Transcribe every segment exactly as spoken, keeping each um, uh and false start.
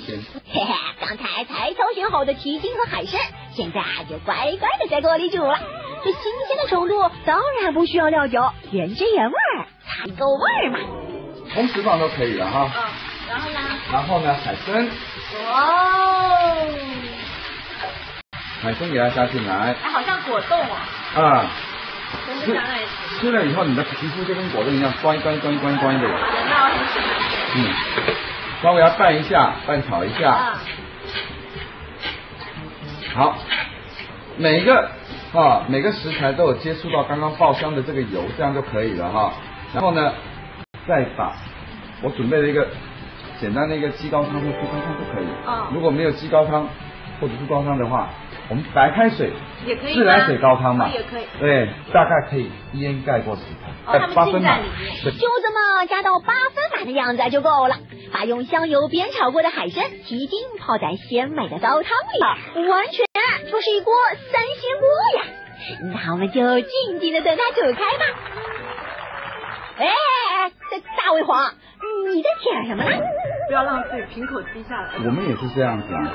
鲜。 嘿嘿，刚才才挑选好的蹄筋和海参，现在就乖乖的在锅里煮了。这新鲜的程度当然不需要料酒，原汁原味儿才够味儿嘛。 同时放都可以了哈。 嗯，然后呢？ 然后呢，海参。 哦。 海参给它加进来。 哎，好像果冻哦。 啊。 吃吃了以后，你的皮肤就跟果冻一样，乖乖乖乖乖的。嗯，稍微要拌一下，拌炒一下。啊、好，每个啊每个食材都有接触到刚刚爆香的这个油，这样就可以了哈。然后呢，再把我准备了一个简单的一个鸡高汤或猪高汤都可以。啊、如果没有鸡高汤或者猪高汤的话，我们白开水也可以， 自来水高汤嘛， 也可以。 对，大概可以淹盖过食材。 哦，它们浸在里面，就这么加到八分满的样子就够了。把用香油煸炒过的海参、蹄筋泡在鲜美的高汤里，完全就是一锅三鲜锅呀！那我们就静静的等它煮开吧。哎，大大胃黄，你在舔什么呢？ 不要浪费，瓶口滴下来。 我们也是这样子啊。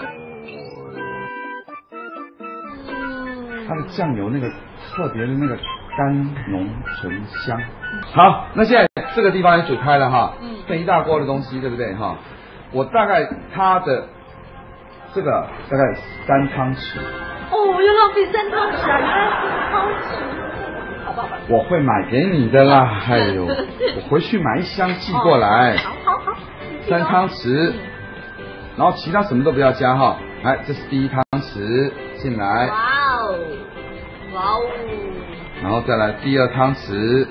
它的酱油那个特别的那个甘浓醇香。好，那现在这个地方也煮开了哈，嗯，这一大锅的东西，对不对哈？我大概它的这个大概三汤匙。 哦，要浪费三汤匙啊！原来是汤匙。好吧，好吧。 我会买给你的啦，哎呦，我回去买一箱寄过来。 好好好。 三汤匙，然后其他什么都不要加哈。来，这是第一汤匙进来。 哇哦，哇哦。 然后再来第二汤匙。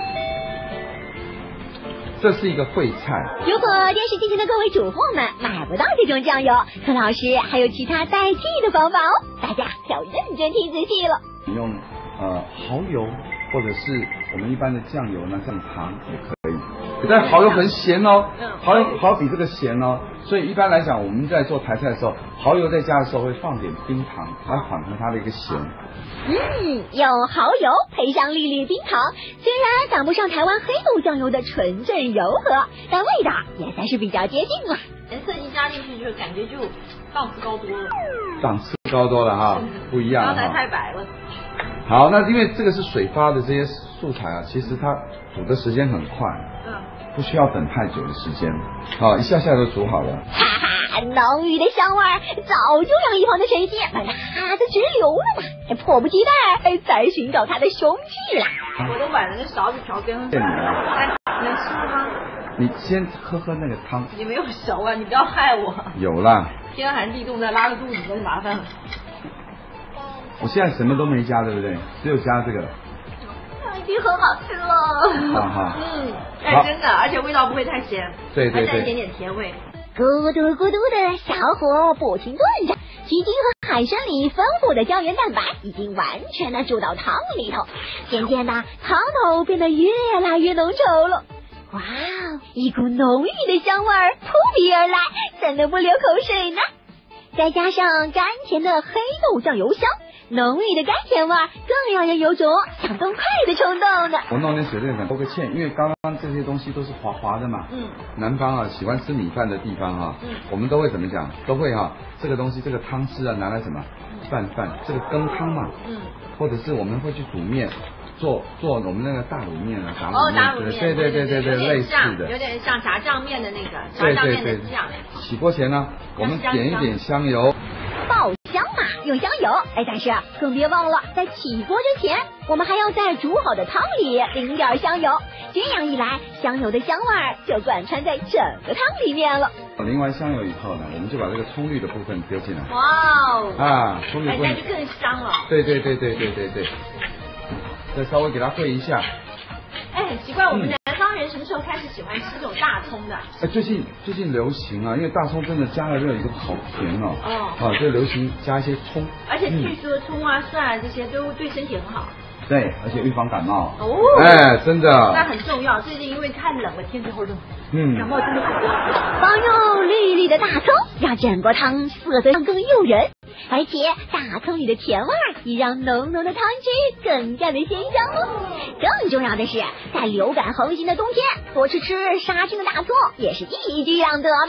这是一个烩菜。 如果电视机前的各位主妇们买不到这种酱油，柯老师还有其他代替的方法哦，大家要认真听仔细了。 你用呃蚝油或者是我们一般的酱油呢，像糖也可以。但蚝油很咸哦，蚝油蚝油比这个咸哦，所以一般来讲我们在做台菜的时候，蚝油在加的时候会放点冰糖，来缓和它的一个咸。 嗯，用蚝油配上粒粒冰糖，虽然赶不上台湾黑豆酱油的纯正柔和，但味道也算是比较接近了。 颜色一加进去，就感觉就档次高多了。 档次高多了哈，不一样哈。 刚才太白了。 好，那因为这个是水发的这些素材啊，其实它煮的时间很快，嗯，不需要等太久的时间，好，一下下就煮好了。 哈哈，浓郁的香味早就让一旁的神仙们哈的直流了嘛，还迫不及待在寻找它的凶器啦。 我都挽了那勺子瓢羹。 对啊。 哎，能吃吗？ 你先喝喝那个汤。 你没有熟啊，你不要害我。 有啦。 天寒地冻再拉个肚子都麻烦了。 我现在什么都没加，对不对？只有加这个。 已经很好吃了。 好好。 嗯，哎，真的，而且味道不会太咸， 对对对， 还带一点点甜味。 咕嘟咕嘟的小火不停炖着，蹄筋和海参里丰富的胶原蛋白已经完全的煮到汤里头，渐渐的汤头变得越来越浓稠了。哇哦，一股浓郁的香味儿扑鼻而来，怎能不流口水呢？再加上甘甜的黑豆酱油香，浓郁的甘甜味更让人有种想动快的冲动呢。 我弄点水这个勾个芡，因为刚刚这些东西都是滑滑的嘛。嗯。南方啊，喜欢吃米饭的地方啊，嗯，我们都会怎么讲？都会哈、啊，这个东西这个汤汁啊拿来什么拌饭，这个羹汤嘛。嗯。或者是我们会去煮面。做做我们那个大卤面啊，打卤面， 哦，打卤面， 对对对对对，类似的， 有点像炸酱面的那个炸酱面的酱。 起锅前呢，我们点一点香油， 爆香嘛，用香油，哎，但是更别忘了，在起锅之前，我们还要在煮好的汤里淋点香油，这样一来，香油的香味就贯穿在整个汤里面了。 淋完香油以后呢，我们就把这个葱绿的部分丢进来。 哇哦！ 啊，葱绿部分， 哎，那就更香了。 对对对对对对对。再稍微给它烩一下。 哎，很奇怪，我们南方人什么时候开始喜欢吃这种大葱的？ 哎，最近最近流行啊，因为大葱真的加了热以后好甜哦。哦。啊，就流行加一些葱。 而且据说葱啊、蒜啊这些都对身体很好。 对，而且预防感冒。 哦。 哎，真的。 那很重要，最近因为太冷了，天气后热。嗯。感冒真的很多。 放入绿绿的大葱，让整锅汤色泽更诱人。而且大葱里的甜味也让浓浓的汤汁更加的鲜香哦。更重要的是，在流感横行的冬天，多吃吃杀菌的大葱也是一举两得的。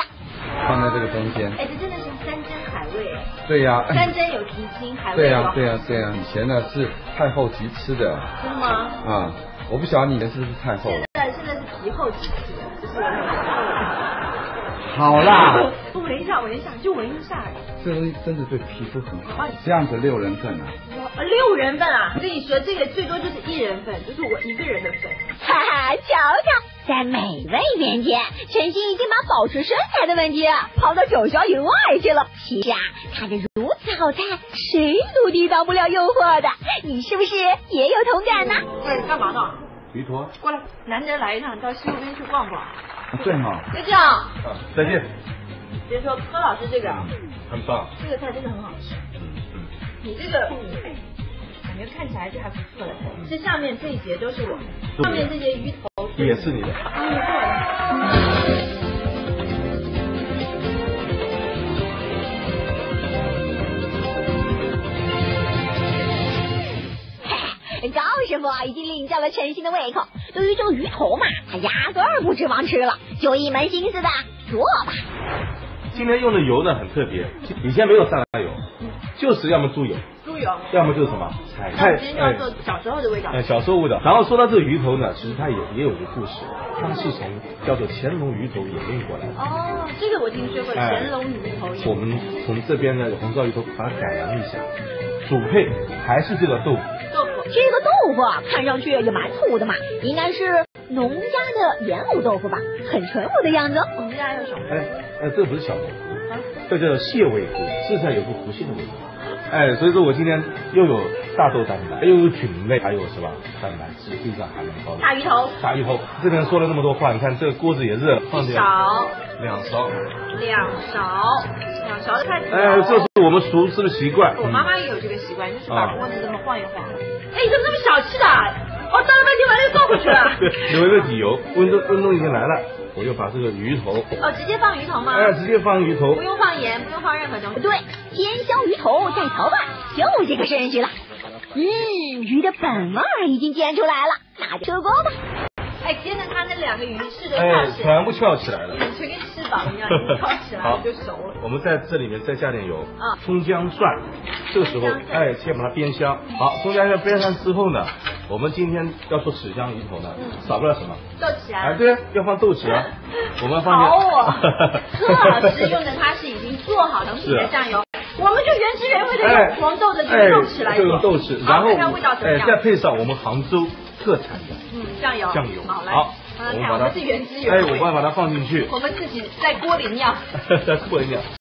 放在这个中间。 哎，这真的是山珍海味。 对呀、啊。 山珍有蹄筋，海味对呀、 有。 对呀、对呀、以前呢是太后级吃的。 真的吗？ 啊，我不晓得你的是不是太后了。 现在现在是皮后级吃的，就是我们。 好啦。 闻一下，闻一下，就闻一下。 这东西真的对皮肤很好，这样子六人份啊。 啊，六人份啊！我跟你说，这个最多就是一人份，就是我一个人的份。 哈哈，瞧瞧，在美味面前，陈曦已经把保持身材的问题抛到九霄云外去了。其实啊，看着如此好菜，谁都抵挡不了诱惑的。你是不是也有同感呢？ 哎，干嘛呢？ 鱼头。 过来，难得来一趟，到西湖边去逛逛。 啊、对哈。 就这样。啊， 再见。 别说柯老师这个， 很棒。 这个菜真的很好吃。嗯嗯。你这个。感觉看起来是还不错的，这下面这一节都是我，上面这些鱼头也是你的。 高师傅已经领教了陈曦的胃口，对于这个鱼头嘛，他压根儿不指望吃了，就一门心思的做吧。 今天用的油呢很特别，以前没有沙拉油，就是要么猪油， 猪油， 要么就是什么菜菜，今天要做小时候的味道。 哎，小时候味道。然后说到这个鱼头呢，其实它也也有个故事，它是从叫做乾隆鱼头演变过来的。 哦，这个我听说过，乾隆鱼头。 我们从这边的红烧鱼头把它改良一下，主配还是这个豆腐。 豆腐，这个豆腐看上去也蛮土的嘛，应该是农家的盐卤豆腐吧，很淳朴的样子。 我们家有什么？ 哎，呃，这不是小豆腐，这叫蟹味菇，吃起来有股湖蟹的味道。哎，所以说我今天又有大豆蛋白，又有菌类，还有什么蛋白质非常含量高的大鱼头。 大鱼头，这边说了那么多话，你看这个锅子也热，放点勺， 两勺， 两勺，两勺的菜。 哎，这是我们熟吃的习惯。 我妈妈也有这个习惯，就是把锅子这么晃一晃。哎，你怎么那么小气的？我倒了半天把那个倒回去了。 对，有一个底油，温度温度已经来了，我就把这个鱼头。 哦，直接放鱼头吗？ 哎，直接放鱼头， 不用放盐，不用放任何东西。 对，煎香鱼头再调拌，就这个顺序了。嗯，鱼的本味已经煎出来了，那就出锅吧。 哎，煎的它那两个鱼翅都哎， 翘起来， 全部翘起来了， 全跟翅膀一样，一翘起来就熟了。 我们在这里面再加点油， 啊， 葱姜蒜，这个时候哎先把它煸香。好，葱姜蒜煸香之后呢，我们今天要做豉香鱼头呢，少不了什么？ 豆豉啊！ 哎，对，要放豆豉啊，我们放点。 好哦，柯老师用的它是已经做好成品的酱油。我们就原汁原味的用黄豆的这个豆豉来做， 就用豆豉，然后味道怎么样？ 哎，再配上我们杭州特产的嗯酱油， 酱油， 好来， 好，我们把它是原汁原味， 哎，我们把它放进去， 我们自己在锅里酿， 在锅里酿。